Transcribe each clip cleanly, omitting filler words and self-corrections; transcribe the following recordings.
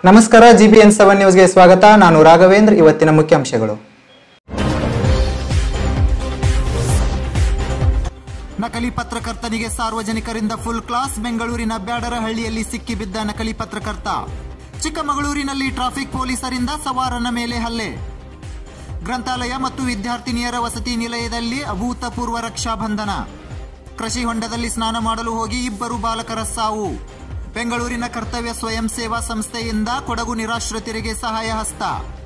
ನಮಸ್ಕಾರ GBN7 ನ್ಯೂಸ್ಗೆ ಸ್ವಾಗತ. ನಾನು ರಾಘವೇಂದ್ರ. ಇವತ್ತಿನ ಮುಖ್ಯಾಂಶಗಳು. ನಕಲಿ ಪತ್ರಕರ್ತನಿಗೆ ಸಾರ್ವಜನಿಕರಿಂದ ಫುಲ್ ಕ್ಲಾಸ್. ಬೆಂಗಳೂರಿನ ಬ್ಯಾಡರಹಳ್ಳಿಯಲ್ಲಿ ಸಿಕ್ಕಿಬಿದ್ದ ನಕಲಿ ಪತ್ರಕರ್ತ. ಚಿಕ್ಕಮಗಳೂರಿನಲ್ಲಿ ಟ್ರಾಫಿಕ್ ಪೊಲೀಸರಿಂದ ಸವಾರನ ಮೇಲೆ ಹಲ್ಲೆ. ಗ್ರಂಥಾಲಯ ಮತ್ತು ವಿದ್ಯಾರ್ಥಿನಿಯರ ವಸತಿ ನಿಲಯದಲ್ಲಿ ಅಭೂತಪೂರ್ವ ರಕ್ಷಾಬಂಧನ. ಕೃಷಿ ಹೊಂಡದಲ್ಲಿ ಸ್ನಾನ ಮಾಡಲು ಹೋಗಿ ಇಬ್ಬರು ಬಾಲಕರ ಸಾವು. ಬೆಂಗಳೂರಿನ ಕರ್ತವ್ಯ ಸ್ವಯಂ ಸೇವಾ ಸಂಸ್ಥೆಯಿಂದ ಕೊಡಗು ನಿರಾಶ್ರಿತರಿಗೆ ಸಹಾಯ ಹಸ್ತ.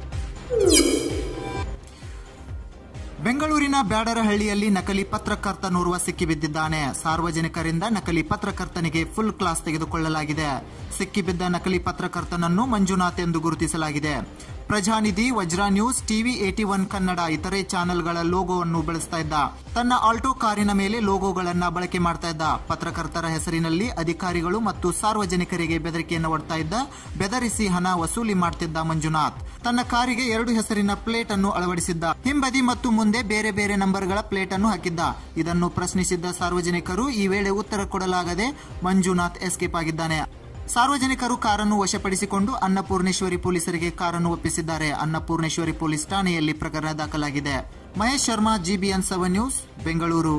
ಬೆಂಗಳೂರಿನ ಬ್ಯಾಡರಹಳ್ಳಿಯಲ್ಲಿ ನಕಲಿ ಪತ್ರಕರ್ತನೋರ್ವ ಸಿಕ್ಕಿಬಿದ್ದಿದ್ದಾನೆ. ಸಾರ್ವಜನಿಕರಿಂದ ನಕಲಿ ಪತ್ರಕರ್ತನಿಗೆ ಫುಲ್ ಕ್ಲಾಸ್ ತೆಗೆದುಕೊಳ್ಳಲಾಗಿದೆ. ಸಿಕ್ಕಿಬಿದ್ದ ನಕಲಿ ಪತ್ರಕರ್ತನನ್ನು ಮಂಜುನಾಥ್ ಎಂದು ಗುರುತಿಸಲಾಗಿದೆ. ಪ್ರಜಾನಿಧಿ, ವಜ್ರ ನ್ಯೂಸ್, ಟಿವಿ 81 ಕನ್ನಡ ಇತರೆ ಚಾನೆಲ್ಗಳ ಲೋಗೋವನ್ನು ಬಳಸ್ತಾ ಇದ್ದ. ತನ್ನ ಆಲ್ಟೋ ಕಾರಿನ ಮೇಲೆ ಲೋಗೋಗಳನ್ನ ಬಳಕೆ ಮಾಡ್ತಾ ಇದ್ದ. ಪತ್ರಕರ್ತರ ಹೆಸರಿನಲ್ಲಿ ಅಧಿಕಾರಿಗಳು ಮತ್ತು ಸಾರ್ವಜನಿಕರಿಗೆ ಬೆದರಿಕೆಯನ್ನು ಒಡ್ತಾ ಇದ್ದ. ಬೆದರಿಸಿ ಹಣ ವಸೂಲಿ ಮಾಡ್ತಿದ್ದ ಮಂಜುನಾಥ್. ತನ್ನ ಕಾರಿಗೆ 2 ಹೆಸರಿನ ಪ್ಲೇಟ್ ಅನ್ನು ಅಳವಡಿಸಿದ್ದ. ಹಿಂಬದಿ ಮತ್ತು ಮುಂದೆ ಬೇರೆ ಬೇರೆ ನಂಬರ್ಗಳ ಪ್ಲೇಟ್ ಅನ್ನು ಹಾಕಿದ್ದ. ಇದನ್ನು ಪ್ರಶ್ನಿಸಿದ್ದ ಸಾರ್ವಜನಿಕರು ಈ ವೇಳೆ ಉತ್ತರ ಕೊಡಲಾಗದೆ ಮಂಜುನಾಥ್ ಎಸ್ಕೇಪ್ ಆಗಿದ್ದಾನೆ. ಸಾರ್ವಜನಿಕರು ಕಾರನ್ನು ವಶಪಡಿಸಿಕೊಂಡು ಅನ್ನಪೂರ್ಣೇಶ್ವರಿ ಪೊಲೀಸರಿಗೆ ಕಾರನ್ನು ಒಪ್ಪಿಸಿದ್ದಾರೆ. ಅನ್ನಪೂರ್ಣೇಶ್ವರಿ ಪೊಲೀಸ್ ಠಾಣೆಯಲ್ಲಿ ಪ್ರಕರಣ ದಾಖಲಾಗಿದೆ. Mahesh Sharma, GBN7 news, Bengaluru.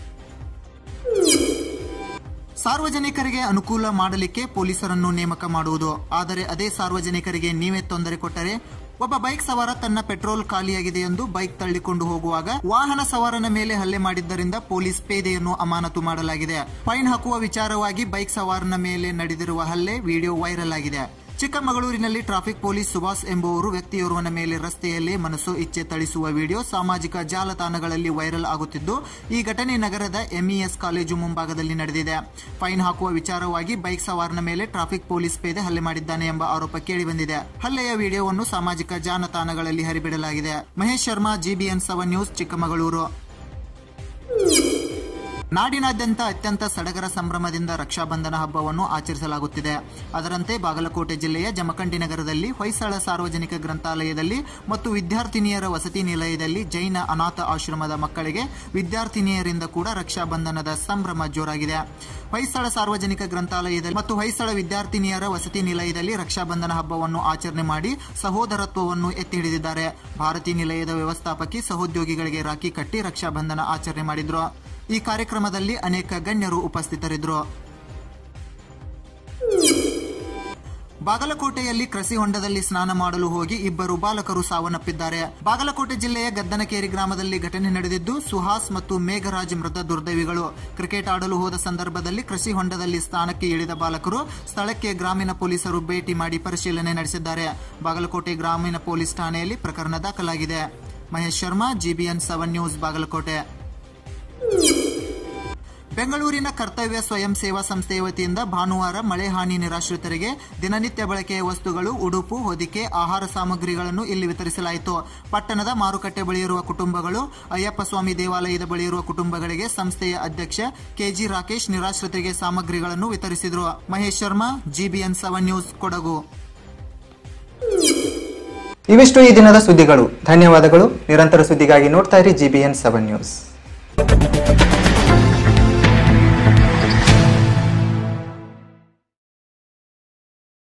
ಸಾರ್ವಜನಿಕರಿಗೆ ಅನುಕೂಲ ಮಾಡಲಿಕ್ಕೆ ಪೊಲೀಸರನ್ನು ನೇಮಕ ಮಾಡುವುದು. ಆದರೆ ಅದೇ ಸಾರ್ವಜನಿಕರಿಗೆ ನೀವೇ ತೊಂದರೆ ಕೊಟ್ಟರೆ. ಒಬ್ಬ ಬೈಕ್ ಸವಾರ ತನ್ನ ಪೆಟ್ರೋಲ್ ಖಾಲಿಯಾಗಿದೆ ಎಂದು ಬೈಕ್ ತಳ್ಳಿಕೊಂಡು ಹೋಗುವಾಗ ವಾಹನ ಸವಾರನ ಮೇಲೆ ಹಲ್ಲೆ ಮಾಡಿದ್ದರಿಂದ ಪೊಲೀಸ್ ಪೇದೆಯನ್ನು ಅಮಾನತು ಮಾಡಲಾಗಿದೆ. ಫೈನ್ ಹಾಕುವ ವಿಚಾರವಾಗಿ ಬೈಕ್ ಸವಾರನ ಮೇಲೆ ನಡೆದಿರುವ ಹಲ್ಲೆ ವಿಡಿಯೋ ವೈರಲ್ ಆಗಿದೆ. ಚಿಕ್ಕಮಗಳೂರಿನಲ್ಲಿ ಟ್ರಾಫಿಕ್ ಪೊಲೀಸ್ ಸುಭಾಷ್ ಎಂಬುವರು ವ್ಯಕ್ತಿಯೋರ್ವನ ಮೇಲೆ ರಸ್ತೆಯಲ್ಲಿ ಮನಸ್ಸು ಇಚ್ಛೆ ಥಳಿಸುವ ವಿಡಿಯೋ ಸಾಮಾಜಿಕ ಜಾಲತಾಣಗಳಲ್ಲಿ ವೈರಲ್ ಆಗುತ್ತಿದ್ದು, ಈ ಘಟನೆ ನಗರದ MES ಕಾಲೇಜು ಮುಂಭಾಗದಲ್ಲಿ ನಡೆದಿದೆ. ಫೈನ್ ಹಾಕುವ ವಿಚಾರವಾಗಿ ಬೈಕ್ ಸವಾರನ ಮೇಲೆ ಟ್ರಾಫಿಕ್ ಪೊಲೀಸ್ ಪೇದೆ ಹಲ್ಲೆ ಮಾಡಿದ್ದಾನೆ ಎಂಬ ಆರೋಪ ಕೇಳಿಬಂದಿದೆ. ಹಲ್ಲೆಯ ವಿಡಿಯೋವನ್ನು ಸಾಮಾಜಿಕ ಜಾಲತಾಣಗಳಲ್ಲಿ ಹರಿಬಿಡಲಾಗಿದೆ. Mahesh Sharma, GBN7 news, Chikkamagaluru. ನಾಡಿನಾದ್ಯಂತ ಅತ್ಯಂತ ಸಡಗರ ಸಂಭ್ರಮದಿಂದ ರಕ್ಷಾಬಂಧನ ಹಬ್ಬವನ್ನು ಆಚರಿಸಲಾಗುತ್ತಿದೆ. ಅದರಂತೆ ಬಾಗಲಕೋಟೆ ಜಿಲ್ಲೆಯ ಜಮಖಂಡಿ ನಗರದಲ್ಲಿ ಹೊಯ್ಸಳ ಸಾರ್ವಜನಿಕ ಗ್ರಂಥಾಲಯದಲ್ಲಿ ಮತ್ತು ವಿದ್ಯಾರ್ಥಿನಿಯರ ವಸತಿ ನಿಲಯದಲ್ಲಿ ಜೈನ ಅನಾಥ ಆಶ್ರಮದ ಮಕ್ಕಳಿಗೆ ವಿದ್ಯಾರ್ಥಿನಿಯರಿಂದ ಕೂಡ ರಕ್ಷಾಬಂಧನದ ಸಂಭ್ರಮ ಜೋರಾಗಿದೆ. ಹೊಯ್ಸಳ ಸಾರ್ವಜನಿಕ ಗ್ರಂಥಾಲಯದಲ್ಲಿ ಮತ್ತು ಹೊಯ್ಸಳ ವಿದ್ಯಾರ್ಥಿನಿಯರ ವಸತಿ ನಿಲಯದಲ್ಲಿ ರಕ್ಷಾಬಂಧನ ಹಬ್ಬವನ್ನು ಆಚರಣೆ ಮಾಡಿ ಸಹೋದರತ್ವವನ್ನು ಎತ್ತಿ ಹಿಡಿದಿದ್ದಾರೆ. ಭಾರತಿ ನಿಲಯದ ವ್ಯವಸ್ಥಾಪಕಿ ಸಹೋದ್ಯೋಗಿಗಳಿಗೆ ರಾಖಿ ಕಟ್ಟಿ ರಕ್ಷಾಬಂಧನ ಆಚರಣೆ ಮಾಡಿದ್ರು. ಈ ಕಾರ್ಯಕ್ರಮದಲ್ಲಿ ಅನೇಕ ಗಣ್ಯರು ಉಪಸ್ಥಿತರಿದ್ದರು. ಬಾಗಲಕೋಟೆಯಲ್ಲಿ ಕೃಷಿ ಹೊಂಡದಲ್ಲಿ ಸ್ನಾನ ಮಾಡಲು ಹೋಗಿ ಇಬ್ಬರು ಬಾಲಕರು ಸಾವನ್ನಪ್ಪಿದ್ದಾರೆ. ಬಾಗಲಕೋಟೆ ಜಿಲ್ಲೆಯ ಗದ್ದನಕೇರಿ ಗ್ರಾಮದಲ್ಲಿ ಘಟನೆ ನಡೆದಿದ್ದು, ಸುಹಾಸ್ ಮತ್ತು ಮೇಘರಾಜ್ ಮೃತ ದುರ್ದೈವಿಗಳು. ಕ್ರಿಕೆಟ್ ಆಡಲು ಹೋದ ಸಂದರ್ಭದಲ್ಲಿ ಕೃಷಿ ಹೊಂಡದಲ್ಲಿ ಸ್ನಾನಕ್ಕೆ ಇಳಿದ ಬಾಲಕರು ಸ್ಥಳಕ್ಕೆ ಗ್ರಾಮೀಣ ಪೊಲೀಸರು ಭೇಟಿ ಮಾಡಿ ಪರಿಶೀಲನೆ ನಡೆಸಿದ್ದಾರೆ. ಬಾಗಲಕೋಟೆ ಗ್ರಾಮೀಣ ಪೊಲೀಸ್ ಠಾಣೆಯಲ್ಲಿ ಪ್ರಕರಣ ದಾಖಲಾಗಿದೆ. Mahesh Sharma, GBN7 news, Bagalkote. ಬೆಂಗಳೂರಿನ ಕರ್ತವ್ಯ ಸ್ವಯಂ ಸೇವಾ ಸಂಸ್ಥೆಯ ವತಿಯಿಂದ ಭಾನುವಾರ ಮಳೆ ಹಾನಿ ನಿರಾಶ್ರಿತರಿಗೆ ದಿನನಿತ್ಯ ಬಳಕೆಯ ವಸ್ತುಗಳು, ಉಡುಪು, ಹೊದಿಕೆ, ಆಹಾರ ಸಾಮಗ್ರಿಗಳನ್ನು ಇಲ್ಲಿ ವಿತರಿಸಲಾಯಿತು. ಪಟ್ಟಣದ ಮಾರುಕಟ್ಟೆ ಬಳಿ ಇರುವ ಕುಟುಂಬಗಳು, ಅಯ್ಯಪ್ಪ ಸ್ವಾಮಿ ದೇವಾಲಯದ ಬಳಿ ಇರುವ ಕುಟುಂಬಗಳಿಗೆ ಸಂಸ್ಥೆಯ ಅಧ್ಯಕ್ಷ KG ರಾಕೇಶ್ ನಿರಾಶ್ರಿತರಿಗೆ ಸಾಮಗ್ರಿಗಳನ್ನು ವಿತರಿಸಿದರು. Mahesh Sharma, GBN7 news, Kodagu. ಇವಿಷ್ಟು ಈ ದಿನದ ಸುದ್ದಿಗಳು. ಧನ್ಯವಾದಗಳು. ನಿರಂತರ ಸುದ್ದಿಗಾಗಿ ನೋಡ್ತಾ ಇರಿ GBN7 ನ್ಯೂಸ್.